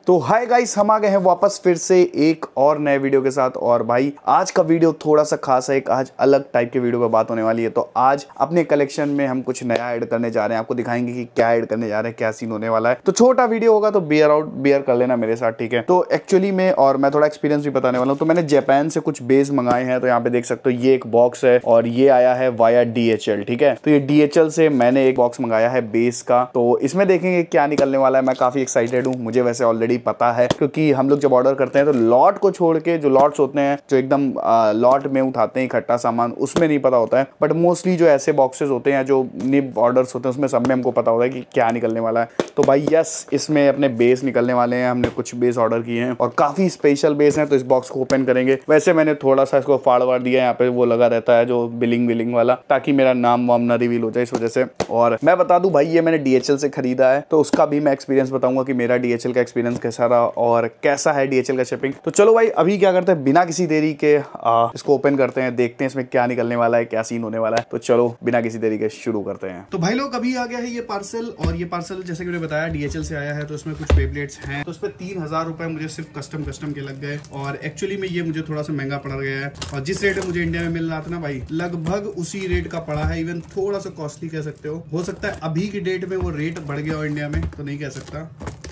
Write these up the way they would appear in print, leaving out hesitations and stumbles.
तो hi guys, हम आ गए हैं वापस फिर से एक और नए वीडियो के साथ। और भाई आज का वीडियो थोड़ा सा खास है, एक आज अलग टाइप के वीडियो पर बात होने वाली है। तो आज अपने कलेक्शन में हम कुछ नया ऐड करने जा रहे हैं, आपको दिखाएंगे कि क्या ऐड करने जा रहे हैं, क्या सीन होने वाला है। तो छोटा वीडियो होगा तो बियर कर लेना मेरे साथ, ठीक है। तो एक्चुअली में और मैं थोड़ा एक्सपीरियंस भी बताने वाला हूँ। तो मैंने जापान से कुछ बेस मंगाए हैं। तो यहाँ पे देख सकते हो ये एक बॉक्स है और ये आया है वाया DHL, ठीक है। तो ये DHL से मैंने एक बॉक्स मंगाया है बेस का। तो इसमें देखेंगे क्या निकलने वाला है। मैं काफी एक्साइटेड हूँ, मुझे वैसे ऑलरेडी पता है क्योंकि हम लोग जब ऑर्डर करते हैं तो लॉट को छोड़ के जो लॉट्स होते हैं, जो एकदम लॉट में उठाते हैं इकट्ठा सामान, उसमें नहीं पता होता है। बट मोस्टली जो ऐसे बॉक्सेस होते हैं, जो निब ऑर्डर्स होते हैं, उसमें सब में हमको पता होता है कि क्या निकलने वाला है। तो भाई यस, इसमें अपने बेस निकलने वाले हैं। हमने कुछ बेस ऑर्डर किए हैं और काफी स्पेशल बेस हैं। तो इस बॉक्स को ओपन करेंगे। वैसे मैंने थोड़ा सा इसको फाड़ वाड़ दिया, यहाँ पे वो लगा रहता है जो बिलिंग वाला, ताकि मेरा नाम वाम ना रिवील हो जाए इस वजह से। और मैं बता दूं भाई, ये मैंने DHL से खरीदा है, तो उसका भी मैं एक्सपीरियंस बताऊंगा कि मेरा DHL का एक्सपीरियंस कैसा रहा और कैसा है DHL का शिपिंग। तो चलो भाई अभी क्या करते हैं, बिना किसी देरी के इसको ओपन करते हैं, देखते हैं इसमें क्या निकलने वाला है, क्या सीन होने वाला है। तो चलो बिना किसी देरी के शुरू करते हैं। तो भाई लोग अभी आ गया है ये पार्सल, और ये पार्सल जैसे कि मैंने बताया DHL से आया है। तो इसमें कुछ बेब्लेड्स हैं। तो इस पर 3000 रुपए मुझे सिर्फ कस्टम के लग गए। और एक्चुअली में ये मुझे थोड़ा सा महंगा पड़ गया है। और जिस रेट में मुझे इंडिया में मिल रहा था ना भाई, लगभग उसी रेट का पड़ा है। इवन थोड़ा सा कॉस्टली कह सकते हो सकता है अभी की डेट में वो रेट बढ़ गया हो इंडिया में, तो नहीं कह सकता।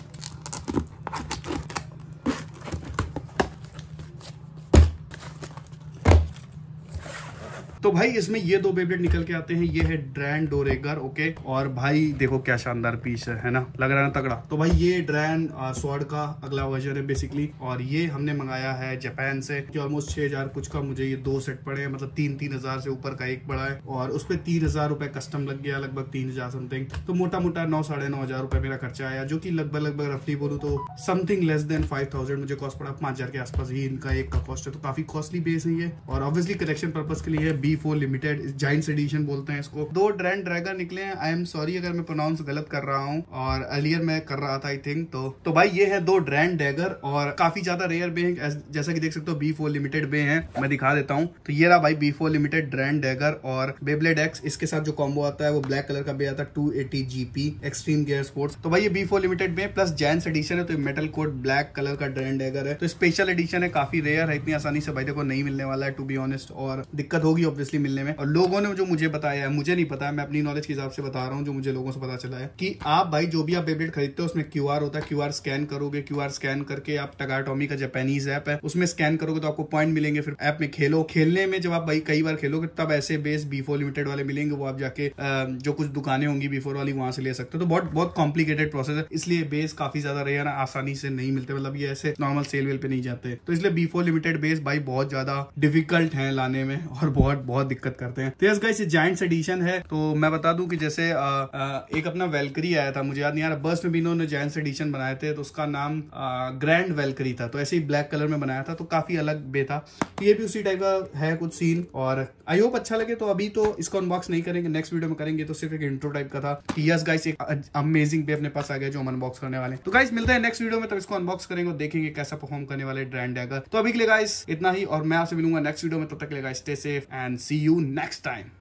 तो भाई इसमें ये दो बेब्लेड निकल के आते हैं। ये है ड्रैन डोरेगर, ओके। और भाई देखो क्या शानदार पीस है ना, लग रहा है ना तगड़ा। तो भाई ये ड्रैन स्वॉर्ड का अगला वर्जन है बेसिकली। और ये हमने मंगाया है जापान से, कि ऑलमोस्ट 6000 कुछ का मुझे ये दो सेट पड़े हैं। मतलब 3,000 से ऊपर का एक पड़ा है। और उस पर 3000 रुपए कस्टम लग गया, लगभग 3000 समथिंग। तो मोटा मोटा 9-9,500 रुपए मेरा खर्चा आया, जो कि लगभग रफली बोलूँ तो समथिंग लेस देन 5000 मुझे कॉस्ट पड़ा। 5000 के आसपास ही इनका एक का कॉस्ट है। तो काफी कॉस्टली बेस है ये। और ऑब्वियसली कलेक्शन पर्पज के लिए B4 लिमिटेड जाइंट्स एडिशन बोलते हैं इसको। दो ड्रैन ड्रैगर निकले हैं। आई एम सॉरी अगर मैं प्रोनाउंस गलत कर रहा हूँ, और अर्लियर मैं कर रहा था आई थिंक। तो भाई ये है दो ड्रैन डैगर, और काफी ज्यादा रेयर बे हैं, जैसा कि देख सकते हो B4 लिमिटेड बे हैं। मैं दिखा देता हूँ। तो ये रहा भाई B4 लिमिटेड ड्रैन डैगर और बेब्लेड X। इसके साथ जो कॉम्बो आता है वो ब्लैक कलर का बे आता है, 280 GP एक्सट्रीम गियर स्पोर्ट्स। तो भाई ये B4 limited Bey plus giants edition है। तो मेटल कोट ब्लैक कलर का ड्रैन डैगर है। तो स्पेशल एडिशन है, काफी रेयर है, इतनी आसानी से भाई देखो नहीं मिलने वाला है टू बी ऑनेस्ट। और दिक्कत होगी ऑब्वियसली मिलने में। और लोगों ने जो मुझे बताया है, मुझे नहीं पता है, मैं अपनी नॉलेज के हिसाब से बता रहा हूँ, जो मुझे लोगों से पता चला है, कि आप भाई जो भी आप बेब्लेड खरीदते हो उसमें QR होता है। QR स्कैन करोगे, QR स्कैन करके आप टगाटोमी का जापानीज ऐप है उसमें स्कैन करोगे तो आपको पॉइंट मिलेंगे। फिर ऐप में खेलो, खेलने में जब आप भाई कई बार खेलोगे तब ऐसे बेस B4 लिमिटेड वाले मिलेंगे। वो आप जाके जो कुछ दुकानें होंगी B4 वाली वहां से ले सकते हो। तो बहुत कॉम्प्लिकेटेड प्रोसेस है, इसलिए बेस काफी ज्यादा रेयर है, आसानी से नहीं मिलते। मतलब ये ऐसे नॉर्मल सेल वेल पे नहीं जाते। तो इसलिए B4 लिमिटेड बेस भाई बहुत ज्यादा डिफिकल्ट है लाने में, और बहुत दिक्कत करते हैं। तो यस गाइस, जाइंट्स एडिशन है। तो मैं बता दूं कि जैसे एक अपना वेलकरी आया था, मुझे याद नहीं आ रहा, बस में भी इन्होंने जाइंट्स एडिशन बनाए थे। तो उसका नाम ग्रैंड वेलकरी था। तो ऐसे ही ब्लैक कलर में बनाया था, तो काफी अलग बे था। तो ये भी उसी टाइप का है कुछ सीन। और आई होप अच्छा लगे। तो अभी तो इसको अनबॉक्स नहीं करेंगे, नेक्स्ट वीडियो में करेंगे। तो सिर्फ एक इंट्रो टाइप का था कि यस गाइस एक अमेजिंग बे अपने पास आ गया जो हम अनबॉक्स करने वाले। तो गाइस मिलते हैं नेक्स्ट वीडियो में, तब इसको अनबॉक्स करेंगे और देखेंगे कैसा परफॉर्म करने वाले ड्रैन डैगर। तो अभी के लिए गाइस इतना ही, और मैं आपसे मिलूंगा नेक्स्ट वीडियो में। तब तक के लिए guys stay safe and see you next time.